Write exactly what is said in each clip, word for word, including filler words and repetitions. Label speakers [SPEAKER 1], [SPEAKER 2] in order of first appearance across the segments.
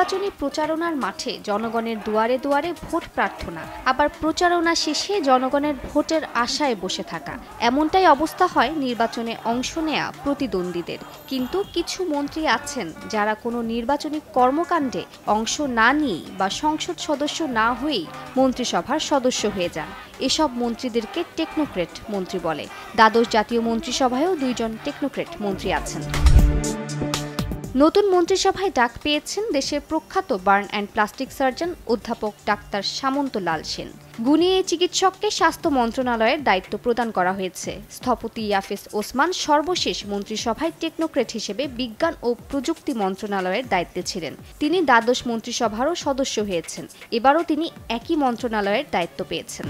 [SPEAKER 1] নির্বাচনী প্রচারণার মাঠে জনগণের দুয়ারে দুয়ারে ভোট প্রার্থনা, আবার প্রচারণা শেষে জনগণের ভোটের আশায় বসে থাকা, এমনটাই অবস্থা হয় নির্বাচনে অংশ নেয়া প্রতিদ্বন্দ্বীদের। কিন্তু কিছু মন্ত্রী আছেন যারা কোনো নির্বাচনী কর্মকাণ্ডে অংশ না নিয়েই বা সংসদ সদস্য না হয়েই মন্ত্রিসভার সদস্য হয়ে যান। এসব মন্ত্রীদেরকে টেকনোক্রেট মন্ত্রী বলে। দ্বাদশ জাতীয় মন্ত্রিসভায়ও দুইজন টেকনোক্রেট মন্ত্রী আছেন। নতুন মন্ত্রিসভায় ডাক পেয়েছেন দেশের প্রখ্যাত বার্ন অ্যান্ড প্লাস্টিক সার্জন অধ্যাপক ডাক্তার সামন্ত লাল সেন। গুণী এই চিকিৎসককে স্বাস্থ্য মন্ত্রণালয়ের দায়িত্ব প্রদান করা হয়েছে। স্থপতি ইয়াফেস ওসমান সর্বশেষ মন্ত্রিসভায় টেকনোক্রেট হিসেবে বিজ্ঞান ও প্রযুক্তি মন্ত্রণালয়ের দায়িত্বে ছিলেন। তিনি দ্বাদশ মন্ত্রিসভারও সদস্য হয়েছেন। এবারও তিনি একই মন্ত্রণালয়ের দায়িত্ব পেয়েছেন।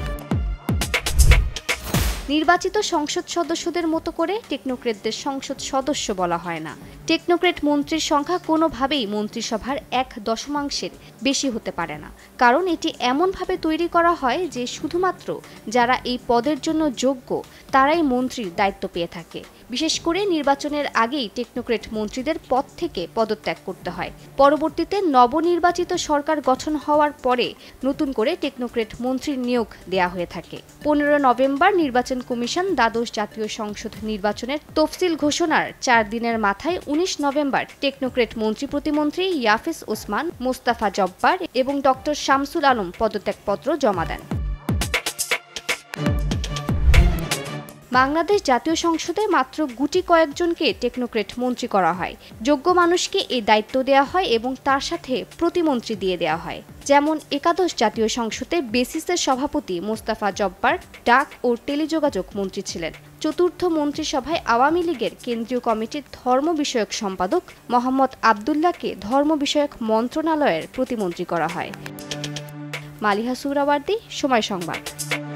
[SPEAKER 1] নির্বাচিত সংসদ সদস্যদের মতো করে টেকনোক্রেটদের সংসদ সদস্য বলা হয় না। টেকনোক্রেট মন্ত্রীর সংখ্যা কোনোভাবেই মন্ত্রিসভার এক দশমাংশের বেশি হতে পারে না, কারণ এটি এমনভাবে তৈরি করা হয় যে শুধুমাত্র যারা এই পদের জন্য যোগ্য তারাই মন্ত্রীর দায়িত্ব পেয়ে থাকে। বিশেষ করে নির্বাচনের আগেই টেকনোক্রেট মন্ত্রীদের পদ থেকে পদত্যাগ করতে হয়। পরবর্তীতে নবনির্বাচিত সরকার গঠন হওয়ার পরে নতুন করে টেকনোক্রেট মন্ত্রীর নিয়োগ দেয়া হয়ে থাকে। পনেরো নভেম্বর নির্বাচন কমিশন দ্বাদশ জাতীয় সংসদ নির্বাচনের তফসিল ঘোষণার চার দিনের মাথায় উনিশ নভেম্বর টেকনোক্রেট মন্ত্রী প্রতিমন্ত্রী ইয়াফেস ওসমান, মোস্তাফা জব্বার এবং ডক্টর শামসুল আলম পদত্যাগপত্র জমা দেন। বাংলাদেশ জাতীয় সংসদে মাত্র গুটি কয়েকজনকে টেকনোক্রেট মন্ত্রী করা হয়। যোগ্য মানুষকে এই দায়িত্ব দেওয়া হয় এবং তার সাথে প্রতিমন্ত্রী দিয়ে দেওয়া হয়। যেমন একাদশ জাতীয় সংসদে বেসিসের সভাপতি মোস্তাফা জব্বার ডাক ও টেলিযোগাযোগ মন্ত্রী ছিলেন। চতুর্থ মন্ত্রিসভায় আওয়ামী লীগের কেন্দ্রীয় কমিটির ধর্ম বিষয়ক সম্পাদক মোহাম্মদ আবদুল্লাহকে ধর্ম বিষয়ক মন্ত্রণালয়ের প্রতিমন্ত্রী করা হয়। মালিহা সুহরাওয়ার্দী, সময় সংবাদ।